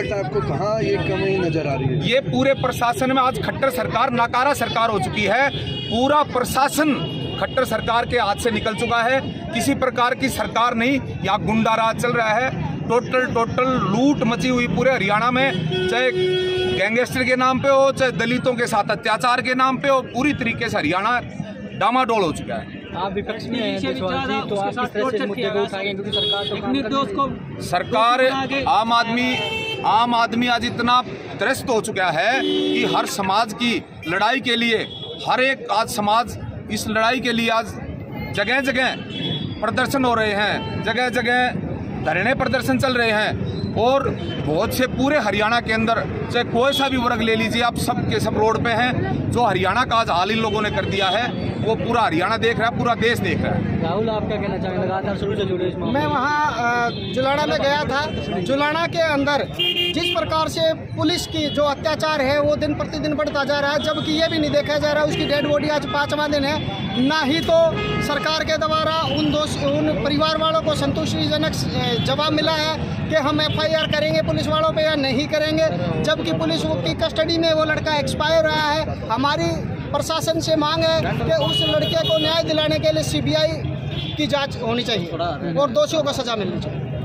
लगता है आपको, कहाँ ये कमी नजर आ रही है? ये पूरे प्रशासन में आज खट्टर सरकार नाकारा सरकार हो चुकी है। पूरा प्रशासन खट्टर सरकार के हाथ से निकल चुका है। किसी प्रकार की सरकार नहीं, यहाँ गुंडा राज चल रहा है। टोटल लूट मची हुई पूरे हरियाणा में, चाहे गैंगस्टर के नाम पे हो, चाहे दलितों के साथ अत्याचार के नाम पे हो, पूरी तरीके से हरियाणा डामाडोल हो चुका है। आप विपक्ष में हैं तो आप किस तरह से मुद्दे को उठाएंगे, क्योंकि सरकार आम आदमी आज इतना त्रस्त हो चुका है कि हर समाज की लड़ाई के लिए, हर एक आज समाज इस लड़ाई के लिए आज जगह जगह प्रदर्शन हो रहे हैं, जगह जगह धरने प्रदर्शन चल रहे हैं। और बहुत से पूरे हरियाणा के अंदर, चाहे कोई सा भी वर्ग ले लीजिए, आप सब के सब रोड पे हैं। जो हरियाणा का आज हाल इन लोगों ने कर दिया है वो पूरा हरियाणा देख रहा है, पूरा देश देख रहा है। राहुल, आप क्या कहना चाहेंगे? लगातार शुरू से जुड़े इस मामले। मैं वहाँ जुलाना में गया था। जुलाना के अंदर जिस प्रकार से पुलिस की जो अत्याचार है वो दिन प्रतिदिन बढ़ता जा रहा है, जबकि ये भी नहीं देखा जा रहा उसकी डेड बॉडी आज 5वां दिन है। ना ही तो सरकार के द्वारा उन परिवार वालों को संतुष्टिजनक जवाब मिला है कि हम FIR करेंगे पुलिस वालों पे या नहीं करेंगे, जबकि पुलिस की कस्टडी में वो लड़का एक्सपायर रहा है। हमारी प्रशासन से मांग है कि उस लड़के को न्याय दिलाने के लिए CBI की जांच होनी चाहिए और दोषियों को सजा मिलनी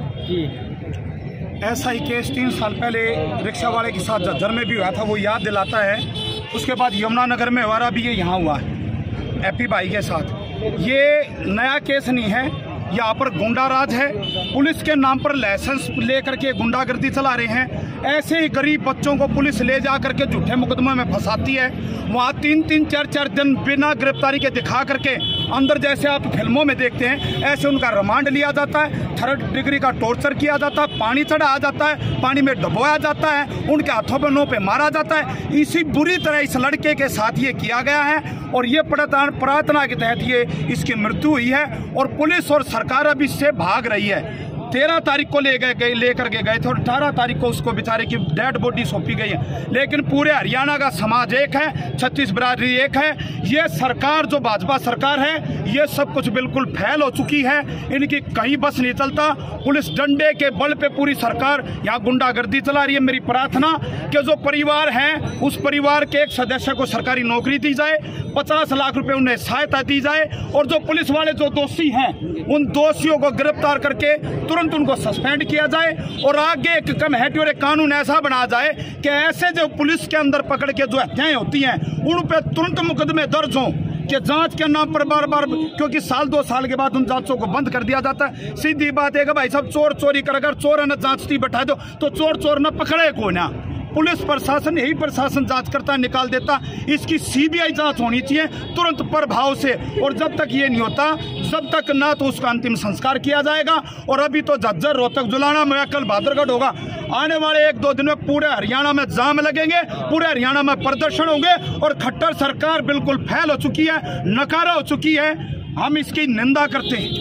चाहिए। ऐसा ही केस 3 साल पहले रिक्शा वाले के साथ झज्जर में भी हुआ था, वो याद दिलाता है। उसके बाद यमुनानगर में हमारा भी ये यहाँ हुआ है एपी भाई के साथ। ये नया केस नहीं है, यहाँ पर गुंडाराज है। पुलिस के नाम पर लाइसेंस लेकर के गुंडागर्दी चला रहे हैं। ऐसे ही गरीब बच्चों को पुलिस ले जा करके झूठे मुकदमे में फंसाती है। वहाँ 3-3, 4-4 दिन बिना गिरफ्तारी के दिखा करके अंदर, जैसे आप फिल्मों में देखते हैं, ऐसे उनका रिमांड लिया जाता है। 3rd डिग्री का टॉर्चर किया जाता है, पानी चढ़ाया जाता है, पानी में डुबोया जाता है, उनके हाथों पे नों पे मारा जाता है। इसी बुरी तरह इस लड़के के साथ ये किया गया है और ये प्रार्थना के तहत ये इसकी मृत्यु हुई है। और पुलिस और सरकार अब इससे भाग रही है। 13 तारीख को लेकर के गए थे और 18 तारीख को उसको बेचारे की डेड बॉडी सौंपी गई है। लेकिन पूरे हरियाणा का समाज एक है, 36 बिरादरी एक है। ये सरकार जो भाजपा सरकार है, ये सब कुछ बिल्कुल फैल हो चुकी है। इनकी कहीं बस नहीं चलता। पुलिस डंडे के बल पे पूरी सरकार यहाँ गुंडागर्दी चला रही है। मेरी प्रार्थना कि जो परिवार है, उस परिवार के एक सदस्य को सरकारी नौकरी दी जाए, 50 लाख रुपए उन्हें सहायता दी जाए और जो पुलिस वाले जो दोषी हैं, उन दोषियों को गिरफ्तार करके तुरंत उनको सस्पेंड किया जाए और आगे एक कमेटी और एक कानून ऐसा बना जाए कि ऐसे जो पुलिस के अंदर पकड़ के जो हत्याएं होती हैं, उन पर तुरंत मुकदमे दर्ज हों कि जांच के नाम पर बार बार, क्योंकि 2 साल के बाद उन जांचों को बंद कर दिया जाता है। सीधी बात है कि भाई साहब, चोर चोरी कर, अगर चोर है ना जांचती बैठा दो तो चोर न पकड़े को ना। पुलिस प्रशासन, यही प्रशासन जांच करता निकाल देता। इसकी CBI जांच होनी चाहिए तुरंत प्रभाव से। और जब तक ये नहीं होता, जब तक ना तो उसका अंतिम संस्कार किया जाएगा। और अभी तो झज्जर, रोहतक, जुलाना में, कल बहादुरगढ़ होगा। आने वाले 1-2 दिन में पूरे हरियाणा में जाम लगेंगे, पूरे हरियाणा में प्रदर्शन होंगे और खट्टर सरकार बिल्कुल फैल हो चुकी है, नकारा हो चुकी है। हम इसकी निंदा करते हैं।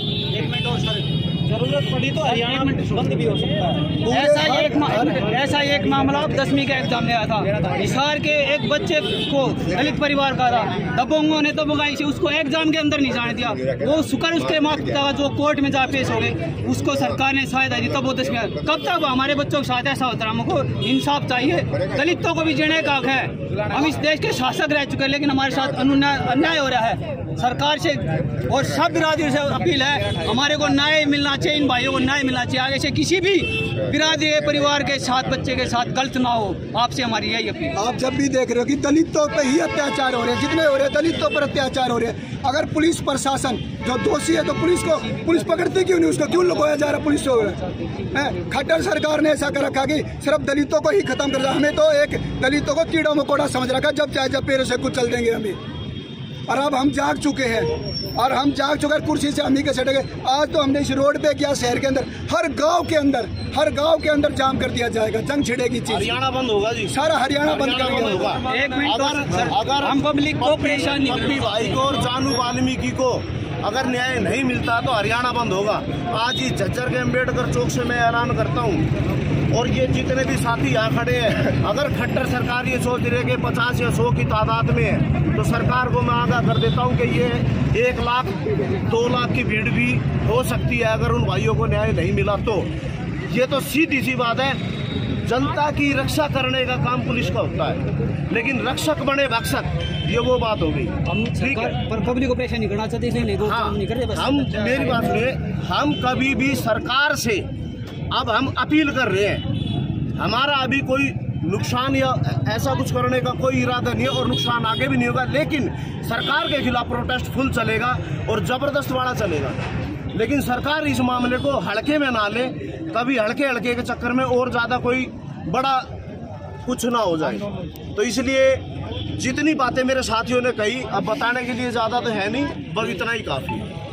जरूरत पड़ी तो हरियाणा में बंद भी हो सकता है। ऐसा एक मामला 10वीं का एग्जाम में आया था। हिसार के एक बच्चे को दलित परिवार का था, दबोंगों ने तो मंगाई थी, उसको एग्जाम के अंदर नहीं जाने दिया। वो शुक्र उसके माता पिता जो कोर्ट में जा पेश हो गए, उसको सरकार ने सहायता दी, तब वो 10वीं। कब तक हमारे बच्चों के साथ ऐसा होता है? हमको इंसाफ चाहिए। दलितों को भी जीने का हक है। हम इस देश के शासक रह चुके हैं, लेकिन हमारे साथ अन्याय हो रहा है। सरकार से और सब बिरादरी से अपील है, हमारे को न्याय मिलना चाहिए, इन भाइयों को न्याय मिलना चाहिए। आगे से किसी भी बिरादरी परिवार के साथ, बच्चे के साथ गलत ना हो। आपसे हमारी यही अपील। आप जब भी देख रहे हो कि दलितों पर ही अत्याचार हो रहे हैं, जितने हो रहे हैं दलितों पर अत्याचार हो रहे हैं। अगर पुलिस प्रशासन जो दोषी है तो पुलिस पकड़ती क्यों नहीं? उसको क्यों लुकाया जा रहा पुलिस को? खट्टर सरकार ने ऐसा कर रखा कि सिर्फ दलितों को ही खत्म कर दिया। हमें तो एक दलितों को कीड़ा मकोड़ा समझ रखा, जब चाहे जब पैरों से कुचल देंगे हमें। और अब हम जाग चुके हैं और हम जाग चुके हैं, कुर्सी से हम ही के सटे गए। आज तो हमने इस रोड पे किया, शहर के अंदर, हर गांव के अंदर जाम कर दिया जाएगा। जंग छिड़ेगी चीज, हरियाणा बंद होगा जी, सारा हरियाणा बंद कर दिया होगा। एक मिनट, अगर हम पब्लिक को परेशान नहीं, भाई को और जानू वाल्मीकि को अगर न्याय नहीं मिलता तो हरियाणा बंद होगा। आज ही झज्जर के अम्बेडकर चौक से मैं ऐलान करता हूँ, और ये जितने भी साथी यहाँ खड़े हैं, अगर खट्टर सरकार ये सोच रही है कि 50 या 100 की तादाद में है, तो सरकार को मैं आगाह कर देता हूँ कि ये 1 लाख 2 लाख की भीड़ भी हो सकती है अगर उन भाइयों को न्याय नहीं मिला तो। ये तो सीधी सी बात है। जनता की रक्षा करने का काम पुलिस का होता है, लेकिन रक्षक बने भक्षक, ये वो बात हो गई। हम ठीक है, पर पब्लिक को परेशान नहीं करना चाहते, इसलिए हाँ, नहीं कर रहे। बस हम मेरी बात सुनिए, हम कभी भी सरकार से अब हम अपील कर रहे हैं, हमारा अभी कोई नुकसान या ऐसा कुछ करने का कोई इरादा नहीं है और नुकसान आगे भी नहीं होगा, लेकिन सरकार के खिलाफ प्रोटेस्ट फुल चलेगा और जबरदस्त वाला चलेगा। लेकिन सरकार इस मामले को हल्के में ना ले, कभी हल्के हल्के के चक्कर में और ज़्यादा कोई बड़ा कुछ ना हो जाए। तो इसलिए जितनी बातें मेरे साथियों ने कही, अब बताने के लिए ज़्यादा तो है नहीं, बस इतना ही काफ़ी है।